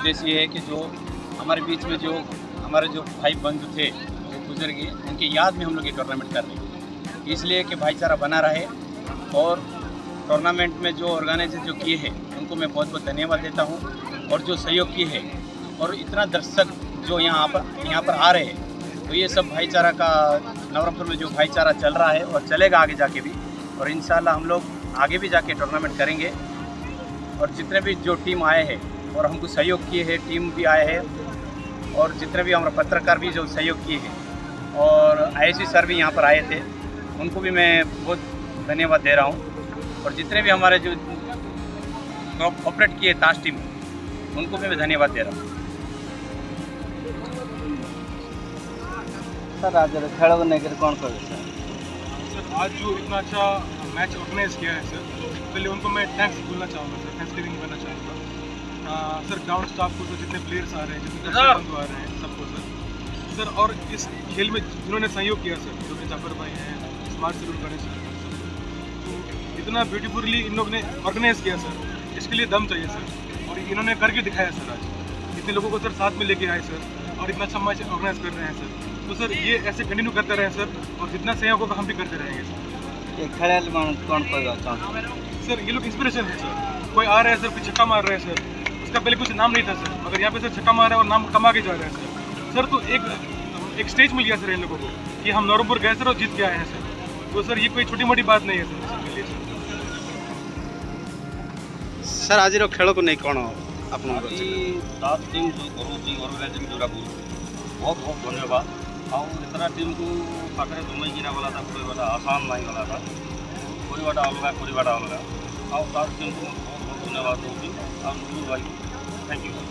उद्देश्य ये है कि जो हमारे बीच में जो हमारे जो भाई बंधु थे वो गुजर गए, उनकी याद में हम लोग ये टूर्नामेंट कर रहे हैं, इसलिए कि भाईचारा बना रहे। और टूर्नामेंट में जो ऑर्गेनाइजर जो किए हैं उनको मैं बहुत बहुत धन्यवाद देता हूँ, और जो सहयोग किए हैं और इतना दर्शक जो यहाँ पर आ रहे हैं, तो ये सब भाईचारा का नवरंगपुर में जो भाईचारा चल रहा है और चलेगा आगे जाके भी, और इंशाल्लाह हम लोग आगे भी जाके टूर्नामेंट करेंगे। और जितने भी जो टीम आए हैं और हमको सहयोग किए हैं, टीम भी आए हैं, और जितने भी हमारे पत्रकार भी जो सहयोग किए हैं, और आईसी सर भी यहाँ पर आए थे, उनको भी मैं बहुत धन्यवाद दे रहा हूँ। और जितने भी हमारे जो ऑपरेट किए ताश टीम, उनको भी मैं धन्यवाद दे रहा हूँ। सर आज खेल को लेकर कौन कर सर? आज जो इतना अच्छा मैच ऑर्गेनाइज किया है सर, पहले उनको मैं थैंक्स बोलना चाहूँगा सर, थैंक्स गिविंग करना चाहूँगा सर, ग्राउंड स्टाफ को, तो जितने प्लेयर्स आ रहे हैं, जितने दर्शक बंधु आ रहे हैं, सबको सर। और इस खेल में जिन्होंने सहयोग किया सर, जो कि जाफर भाई हैं, स्मार्ट सैलून गणेश सर, तो इतना ब्यूटीफुली इन लोग ने ऑर्गेनाइज किया सर, इसके लिए दम चाहिए सर, और इन्होंने करके दिखाया सर। आज इतने लोगों को सर साथ में लेके आए सर, और इतना अच्छा मैच ऑर्गेनाइज कर रहे हैं सर। तो सर ये ऐसे कंटिन्यू करते रहें सर, और जितना सहयोग होगा हम भी करते रहेंगे सर। ये खेल कौन कर सर ये लोग इंस्पिरेशन है सर। कोई आ रहा है सर, कोई छक्का मार रहा है सर, उसका पहले कुछ नाम नहीं था सर, मगर यहाँ पे सर छक्का मार रहा है और नाम कमा के जा रहा है सर। सर तो एक स्टेज मिल गया सर इन लोगों को कि हम नवरंगपुर गए सर और जीत के आए हैं सर। तो सर ये कोई छोटी मोटी बात नहीं है सर सबके लिए सर। आज खेल को नहीं कौन आप टीम जो करूँ ऑर्गेनाइजिंग जो बहुत बहुत धन्यवाद। और इतना टीम को पाखे जमाई गिना गला था, कोई आसान नहीं गला था, कोई अलग और तार टीम को बहुत बहुत धन्यवाद दूँगी। और नुरू भाई थैंक यू।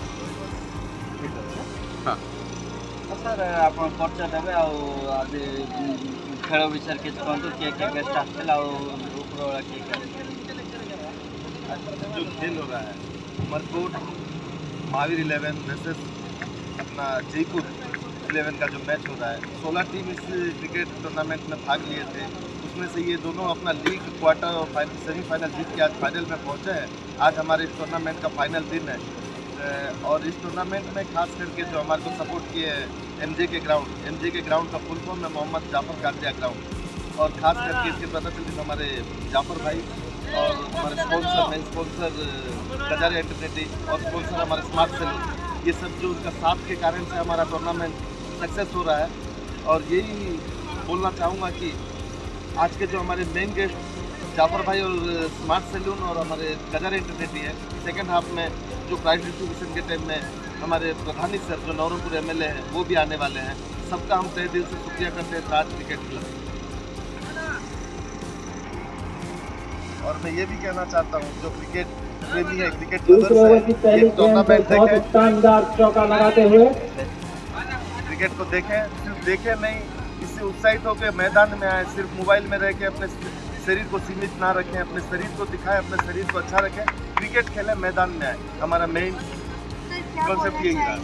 हाँ सर आप परिचय देवे आज खेल विषय किस कहतु किए गेस्ट आसला उपरवाला किए जो खेल हो रहा है मरकोट महावीर 11 वर्सेस अपना जयपुर 11 का जो मैच हो रहा है, 16 टीम इस क्रिकेट टूर्नामेंट में भाग लिए थे। उसमें से ये दोनों अपना लीग क्वार्टर और सेमीफाइनल जीत के आज फाइनल में पहुंचे हैं। आज हमारे इस टूर्नामेंट का फाइनल दिन है, और इस टूर्नामेंट में खास करके जो हमारे को सपोर्ट किए हैं एमजे के ग्राउंड का फुल फॉर्म है मोहम्मद जाफर कादिया ग्राउंड। और खास करके इसके पता चलती तो हमारे जाफर भाई और हमारे स्पॉन्सर गजारे एंटरटेनिंग और स्पॉन्सर हमारे स्मार्ट सैलून, ये सब जो उनका साथ के कारण से हमारा टूर्नामेंट सक्सेस हो रहा है। और यही बोलना चाहूँगा कि आज के जो हमारे मेन गेस्ट जाफर भाई और स्मार्ट सैलून और हमारे गजारे एंटरटेनिंग है, सेकेंड हाफ में जो प्राइज डिस्ट्रीब्यूशन के टाइम में हमारे प्रधानी सर जो नवरंगपुर एमएलए हैं वो भी आने वाले हैं। सबका हम तहे दिल से शुक्रिया करते हैं ताज क्रिकेट क्लब। और मैं ये भी कहना चाहता हूँ जो क्रिकेट प्रेमी है, क्रिकेट टूर्नामेंट देखें, शानदार चौका लगाते हुए क्रिकेट को देखें, सिर्फ देखें नहीं, इससे उत्साहित होकर मैदान में आए। सिर्फ मोबाइल में रह के अपने शरीर को सीमित ना रखें, अपने शरीर को दिखाएं, अपने शरीर को अच्छा रखें, क्रिकेट खेलें, मैदान में आए। हमारा मेन कॉन्सेप्ट यही है।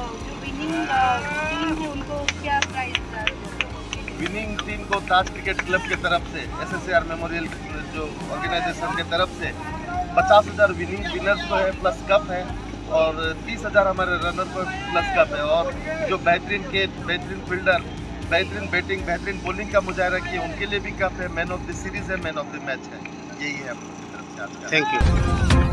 विनिंग टीम को ताज क्रिकेट क्लब की तरफ से SSAR मेमोरियल जो ऑर्गेनाइजेशन के तरफ से 50,000 विनर्स को है, प्लस कप है, और 30,000 हमारे रनर को प्लस कप है। और जो बेहतरीन फील्डर, बेहतरीन बैटिंग, बेहतरीन बॉलिंग का मुजाहरा किया, उनके लिए भी कप है। मैन ऑफ द सीरीज़ है, मैन ऑफ द मैच है। यही है अपनी तरफ से आज का। Thank you.